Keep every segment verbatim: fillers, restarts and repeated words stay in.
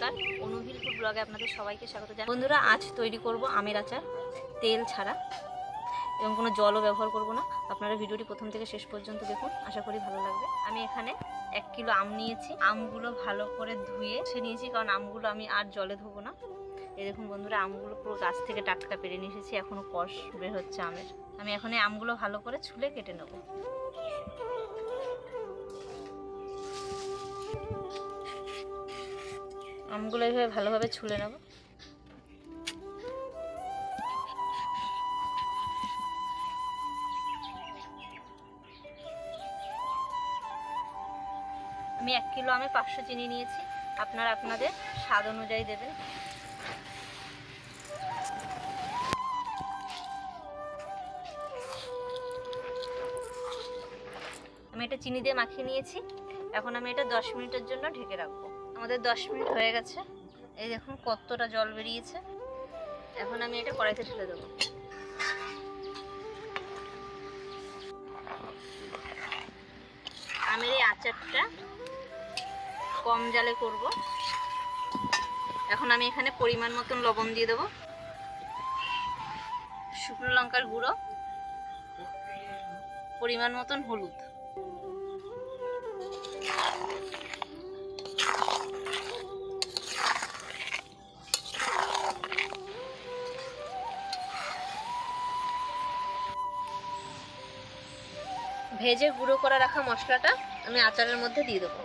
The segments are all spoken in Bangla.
নমস্কার, অনুহিল ফুড ব্লগে আপনাদের সবাইকে স্বাগত জানাই। বন্ধুরা, আজ তৈরি করব আমের আচার, তেল ছাড়া এবং কোনো জলও ব্যবহার করব না। আপনারা ভিডিওটি প্রথম থেকে শেষ পর্যন্ত দেখুন, আশা করি ভালো লাগবে। আমি এখানে এক কিলো আম নিয়েছি। আমগুলো ভালো করে ধুয়ে সে নিয়েছি, কারণ আমগুলো আমি আর জলে ধোবো না। এই দেখুন বন্ধুরা, আমগুলো পুরো গাছ থেকে টাটকা পেরে নিয়ে এসেছি, এখনও কষ বের হচ্ছে আমের। আমি এখন এই আমগুলো ভালো করে ছুলে কেটে নেব। আমগুলো এইভাবে ভালোভাবে ছুলে নেব। আমি এক কিলো আমে পাঁচশো চিনি নিয়েছি, আপনারা আপনাদের স্বাদ অনুযায়ী দেবেন। আমি এটা চিনি দিয়ে মাখিয়ে নিয়েছি। এখন আমি এটা দশ মিনিটের জন্য ঢেকে রাখবো। আমাদের দশ মিনিট হয়ে গেছে। এই দেখুন কতটা জল বেরিয়েছে। এখন আমি এটা কড়াইতে ঢেলে দেবো। আমের এই আচারটা কম জালে করব। এখন আমি এখানে পরিমাণ মতন লবণ দিয়ে দেবো, শুকনো লঙ্কার গুঁড়ো, পরিমাণ মতন হলুদ, ভেজে গুঁড়ো করে রাখা মশলাটা আমি আচারের মধ্যে দিয়ে দেবো।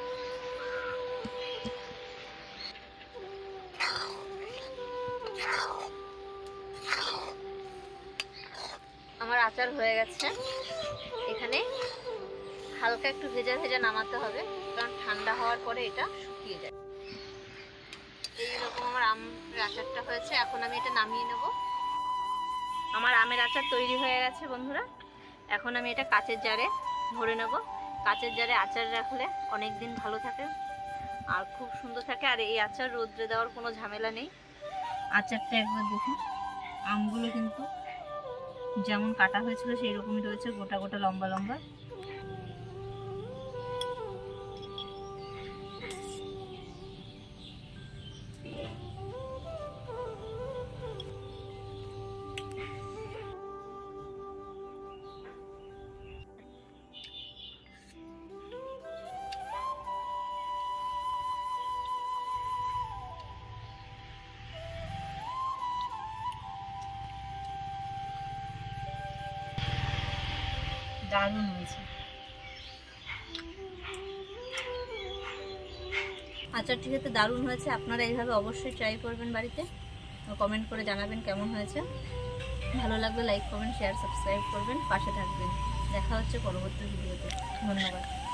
আমার আচার হয়ে গেছে। এখানে হালকা একটু ভেজা ভেজা নামাতে হবে, কারণ ঠান্ডা হওয়ার পরে এটা শুকিয়ে যায়। এইরকম আমার আমের আচারটা হয়েছে। এখন আমি এটা নামিয়ে নেব। আমার আমের আচার তৈরি হয়ে গেছে বন্ধুরা। এখন আমি এটা কাচের জারে ভরে নেব। কাচের জারে আচার রাখলে অনেক দিন ভালো থাকে আর খুব সুন্দর থাকে। আর এই আচার রোদ্রে দেওয়ার কোনো ঝামেলা নেই। আচারটা একবার দেখুন, আমগুলো কিন্তু যেমন কাটা হয়েছিল সেই রকমই রয়েছে, গোটা গোটা লম্বা লম্বা। দারুণ হয়েছে। আচারটি খেতে দারুণ হয়েছে। আপনারা এইভাবে অবশ্যই ট্রাই করবেন বাড়িতে। কমেন্ট করে জানাবেন কেমন হয়েছে। ভালো লাগলে লাইক, কমেন্ট, শেয়ার, সাবস্ক্রাইব করবেন, পাশে থাকবেন। দেখা হচ্ছে পরবর্তী ভিডিওতে। ধন্যবাদ।